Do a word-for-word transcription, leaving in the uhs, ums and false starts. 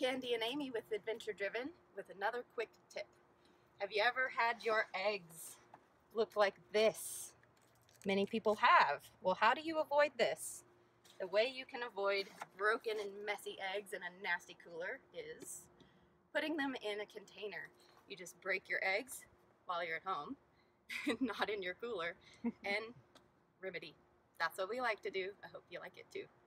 Candy and Amy with Adventure Driven with another quick tip. Have you ever had your eggs look like this? Many people have. Well, how do you avoid this? The way you can avoid broken and messy eggs in a nasty cooler is putting them in a container. You just break your eggs while you're at home, not in your cooler, and remedy. That's what we like to do. I hope you like it too.